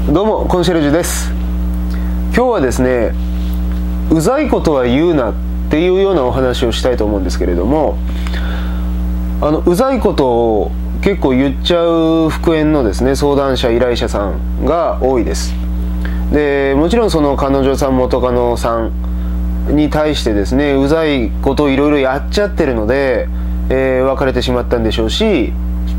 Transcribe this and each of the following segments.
どうもコンシェルジュです。今日はですね、うざいことは言うなっていうようなお話をしたいと思うんですけれども、うざいことを結構言っちゃう復縁のですね、相談者依頼者さんが多いです。でもちろんその彼女さん元カノさんに対してですね、うざいことをいろいろやっちゃってるので、別れてしまったんでしょうし、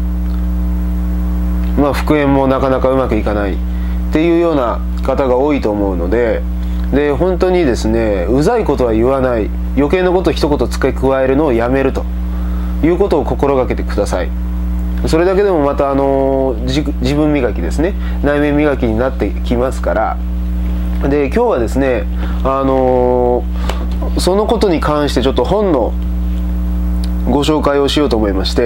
復縁もなかなかうまくいかないっていうような方が多いと思うので、本当にですね、うざいことは言わない、余計なことを一言付け加えるのをやめるということを心がけてください。それだけでもまた自分磨きですね、内面磨きになってきますから。で今日はですね、そのことに関してちょっと本のご紹介をしようと思いまして、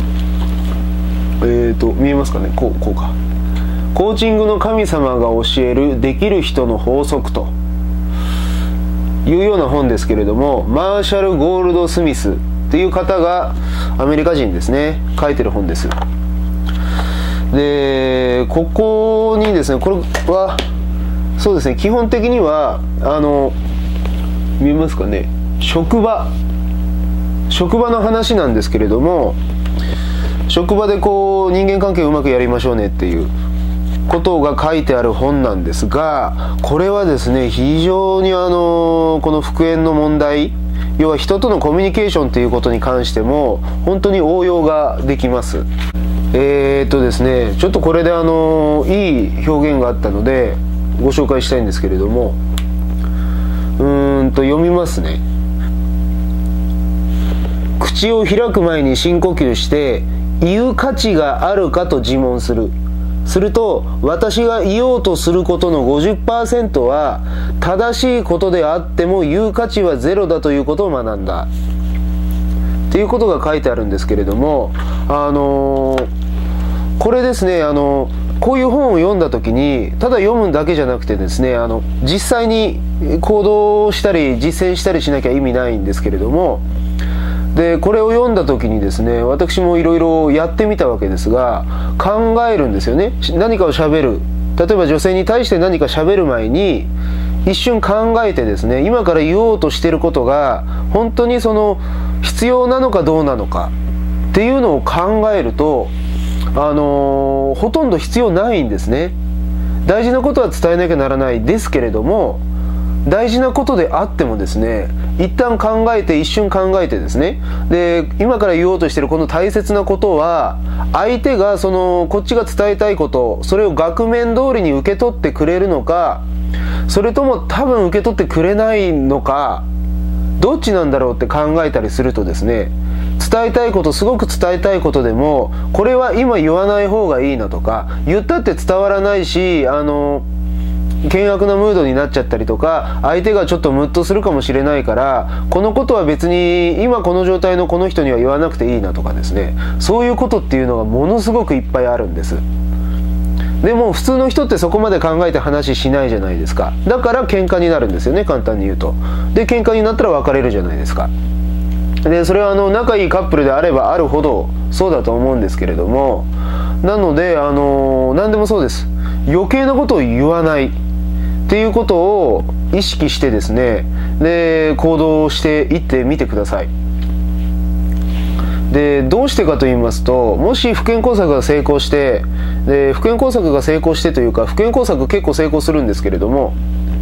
見えますかね、こうか。コーチングの神様が教えるできる人の法則というような本ですけれども、マーシャル・ゴールド・スミスっていう方が、アメリカ人ですね、書いてる本です。でここにですね、これはそうですね、基本的には見えますかね、職場の話なんですけれども、職場で人間関係をうまくやりましょうねっていうことが書いてある本なんですが、これはですね、非常にこの復縁の問題、要は人とのコミュニケーションということに関しても本当に応用ができます。ですね、ちょっとこれでいい表現があったのでご紹介したいんですけれども、読みますね。口を開く前に深呼吸して言う価値があるかと自問する。すると私が言おうとすることの 50% は正しいことであっても言う価値はゼロだということを学んだっていうことが書いてあるんですけれども、これですね、こういう本を読んだ時にただ読むだけじゃなくてですね、実際に行動したり実践したりしなきゃ意味ないんですけれども、でこれを読んだ時にですね、私もいろいろやってみたわけですが、考えるんですよね。何かを喋る、例えば女性に対して何か喋る前に一瞬考えてですね、今から言おうとしていることが本当に必要なのかどうなのかっていうのを考えると、ほとんど必要ないんですね。大事なことは伝えなきゃならないですけれども、大事なことであってもですね、一旦一瞬考えてですね、で今から言おうとしているこの大切なことは、相手がこっちが伝えたいこと、それを額面通りに受け取ってくれるのか、それとも多分受け取ってくれないのか、どっちなんだろうって考えたりするとですね、伝えたいこと、すごく伝えたいことでも、これは今言わない方がいいなとか、言ったって伝わらないし、険悪なムードになっちゃったりとか、相手がちょっとムッとするかもしれないから、このことは別に今この状態のこの人には言わなくていいなとかですね、そういうことっていうのがものすごくいっぱいあるんです。でも普通の人ってそこまで考えて話しないじゃないですか。だから喧嘩になるんですよね、簡単に言うと。で喧嘩になったら別れるじゃないですか。でそれは仲いいカップルであればあるほどそうだと思うんですけれども、なので何でもそうです。余計なことを言わないっていうことを意識してですね、で行動していってみてください。でどうしてかと言いますと、もし復縁工作が成功して、復縁工作が成功してというか、復縁工作結構成功するんですけれども、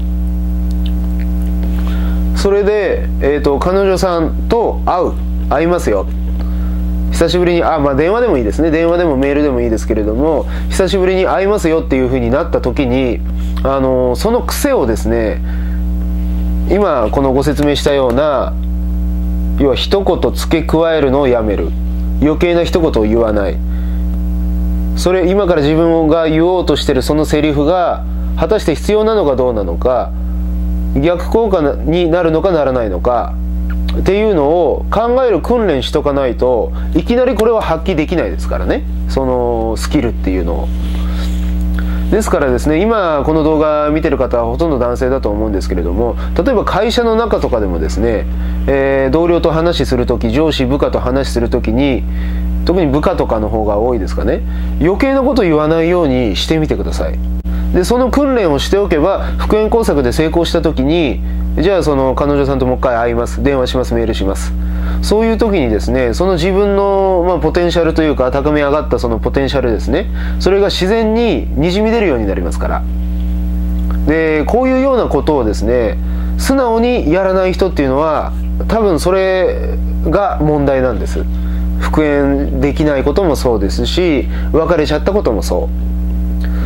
それで、彼女さんと会いますよ、久しぶりに電話でもいいですね、電話でもメールでもいいですけれども、久しぶりに会いますよっていう風になった時に、その癖をですね、今このご説明したような、要は一言付け加えるのをやめる、余計な一言を言わない、それ今から自分が言おうとしてるそのセリフが果たして必要なのかどうなのか、逆効果になるのかならないのかっていうのを考える訓練しとかないと、いきなりこれは発揮できないですからね、そのスキルっていうのを。ですからですね、今この動画見てる方はほとんど男性だと思うんですけれども、例えば会社の中とかでもですね、同僚と話するとき、上司部下と話するときに特に部下とかの方が多いですかね、余計なことを言わないようにしてみてください。でその訓練をしておけば、復縁工作で成功した時に、じゃあその彼女さんともう一回会います、電話します、メールします、そういう時にですね、その自分の、ポテンシャルというか、高め上がったそのポテンシャルですね、それが自然ににじみ出るようになりますから。でこういうようなことをですね、素直にやらない人っていうのは、多分それが問題なんです。復縁できないこともそうですし、別れちゃったこともそう。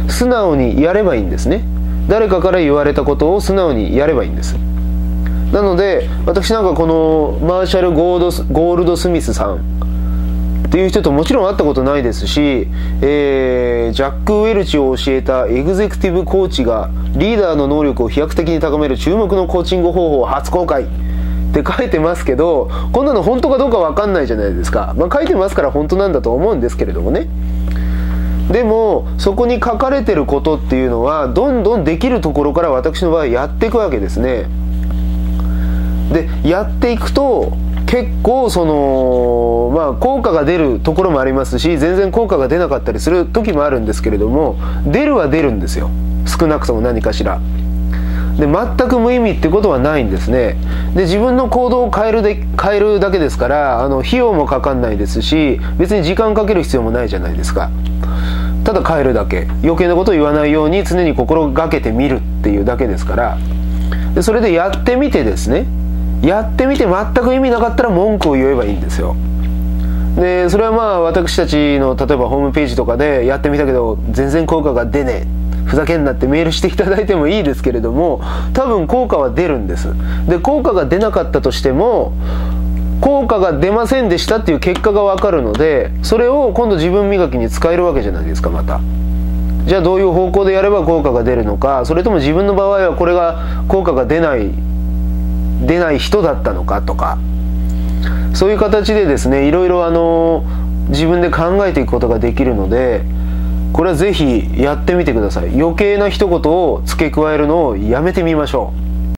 素直にやればいいんですね。誰かから言われたことを素直にやればいいんです。なので私なんかこのマーシャル・ゴールドスミスさんっていう人ともちろん会ったことないですし、ジャック・ウェルチを教えたエグゼクティブコーチがリーダーの能力を飛躍的に高める注目のコーチング方法を初公開って書いてますけど、こんなの本当かどうか分かんないじゃないですか。書いてますから本当なんだと思うんですけれどもね。でもそこに書かれてることっていうのは、どんどんできるところから私の場合やっていくわけですね。でやっていくと結構その効果が出るところもありますし、全然効果が出なかったりする時もあるんですけれども、出るは出るんですよ、少なくとも何かしらで。全く無意味ってことはないんですね。で自分の行動を変えるだけですから、費用もかかんないですし、別に時間かける必要もないじゃないですか。ただ変えるだけ、余計なことを言わないように常に心がけてみるっていうだけですから。でそれでやってみてですね、やってみて全く意味なかったら文句を言えばいいんですよ。でそれは私たちの例えばホームページとかでやってみたけど全然効果が出ねえ、ふざけんなってメールしていただいてもいいですけれども、多分効果は出るんです。で効果が出なかったとしても、効果が出ませんでしたっていう結果が分かるので、それを今度自分磨きに使えるわけじゃないですか。またじゃあどういう方向でやれば効果が出るのか、それとも自分の場合はこれが効果が出ない人だったのかとか、そういう形でですね、いろいろ自分で考えていくことができるので、これはぜひやってみてください。余計な一言を付け加えるのをやめてみましょう。